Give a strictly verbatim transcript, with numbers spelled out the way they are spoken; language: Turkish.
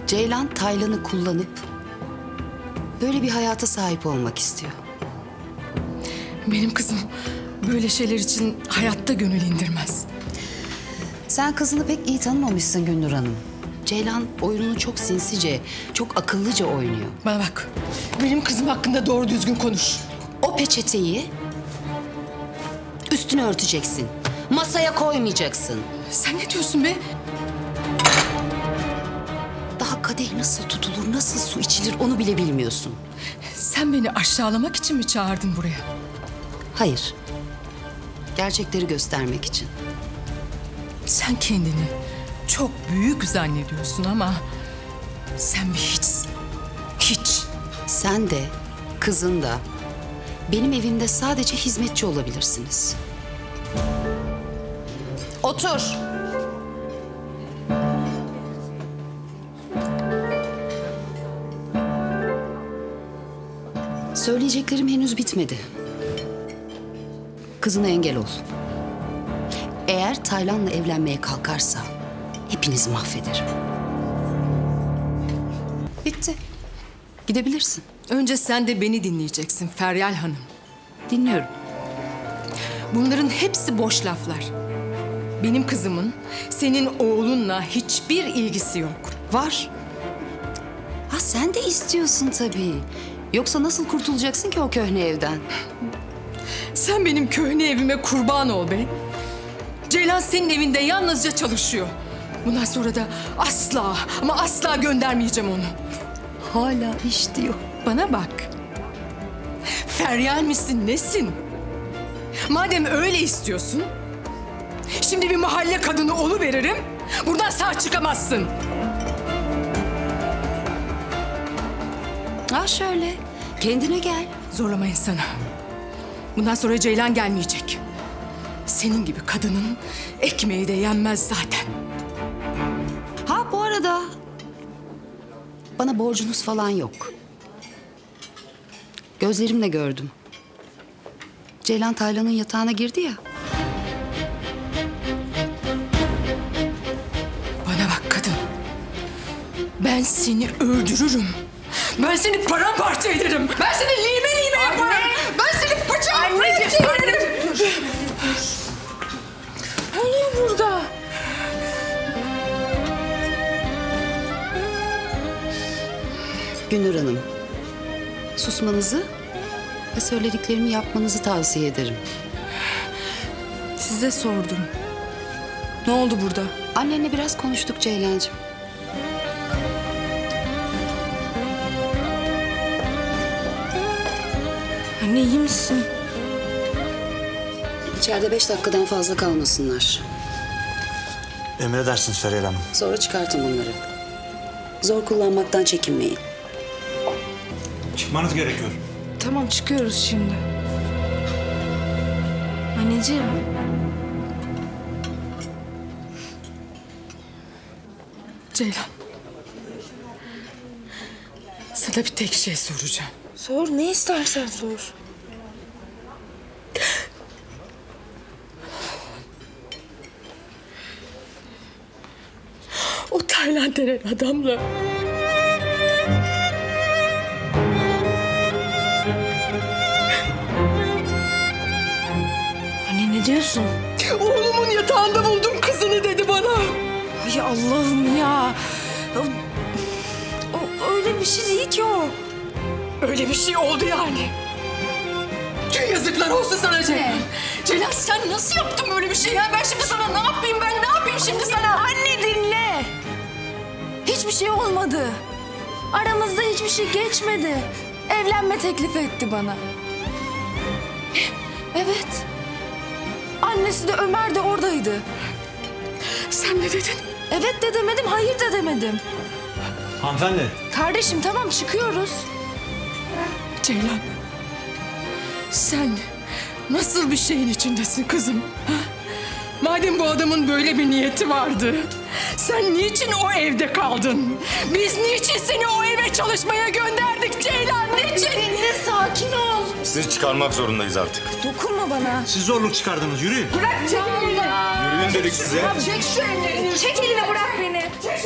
Ceylan Taylan'ı kullanıp böyle bir hayata sahip olmak istiyor. Benim kızım böyle şeyler için hayatta gönül indirmez. Sen kızını pek iyi tanımamışsın Gündür Hanım. Ceylan oyununu çok sinsice, çok akıllıca oynuyor. Bana bak, benim kızım hakkında doğru düzgün konuş. O peçeteyi üstüne örteceksin. Masaya koymayacaksın. Sen ne diyorsun be? Daha kadeh nasıl tutulur, nasıl su içilir onu bile bilmiyorsun. Sen beni aşağılamak için mi çağırdın buraya? Hayır. Gerçekleri göstermek için. Sen kendini çok büyük zannediyorsun ama sen bir hiçsin. Hiç. Sen de, kızın da benim evimde sadece hizmetçi olabilirsiniz. Otur. Söyleyeceklerim henüz bitmedi. Kızına engel ol. Eğer Taylan'la evlenmeye kalkarsa hepinizi mahvederim. Bitti. Gidebilirsin. Önce sen de beni dinleyeceksin Feryal Hanım. Dinliyorum. Bunların hepsi boş laflar. Benim kızımın senin oğlunla hiçbir ilgisi yok. Var. Ha sen de istiyorsun tabii. Yoksa nasıl kurtulacaksın ki o köhne evden? Sen benim köhne evime kurban ol be. Ceylan senin evinde yalnızca çalışıyor. Bundan sonra da asla ama asla göndermeyeceğim onu. Hala iş diyor. Bana bak. Feryal misin, nesin? Madem öyle istiyorsun, şimdi bir mahalle kadını oluveririm, buradan sağ çıkamazsın. Ha şöyle, kendine gel. Zorlamayın sana. Bundan sonra Ceylan gelmeyecek. Senin gibi kadının ekmeği de yenmez zaten. Ha bu arada bana borcunuz falan yok. Gözlerimle gördüm. Ceylan Taylan'ın yatağına girdi ya. Bana bak kadın. Ben seni öldürürüm. Ben seni paramparça ederim. Ben seni lime lime yaparım. Ben seni bıçakla çeviririm. Dur, dur, dur. Ne oluyor burada? Gündür Hanım, susmanızı ve söylediklerimi yapmanızı tavsiye ederim. Size sordum. Ne oldu burada? Annenle biraz konuştuk Ceylancığım. Anne iyi misin? İçeride beş dakikadan fazla kalmasınlar. Emredersiniz Feryal Hanım. Sonra çıkartın bunları. Zor kullanmaktan çekinmeyin. Çıkmanız gerekiyor. Tamam çıkıyoruz şimdi. Anneciğim. Ceylan. Sana bir tek şey soracağım. Sor, ne istersen sor. O Taylan denen adamla... Anne ne diyorsun? Oğlumun yatağında buldum kızını dedi bana. Ay Allah'ım ya. O, o öyle bir şey değil ki o. Öyle bir şey oldu yani. Tüh yazıklar olsun sana Ceylan. Ceylan sen nasıl yaptın böyle bir şey ya? Ben şimdi sana ne yapayım ben ne yapayım şimdi sana? Anne dinle. Hiçbir şey olmadı. Aramızda hiçbir şey geçmedi. Evlenme teklif etti bana. Evet. Annesi de Ömer de oradaydı. Sen ne dedin? Evet de demedim, hayır da demedim. Hanımefendi. Kardeşim tamam çıkıyoruz. Ceylan. Sen nasıl bir şeyin içindesin kızım? Ha? Madem bu adamın böyle bir niyeti vardı, sen niçin o evde kaldın? Biz niçin seni o eve çalışmaya gönderdik Ceylan? Niçin? Dinle, sakin ol. Sizi çıkarmak zorundayız artık. Dokunma bana. Siz zorluk çıkardınız. Yürüyün. Bırak, çek elini. Yürüyün dedik size. Çek şu ellerini. Çek elini, bırak beni.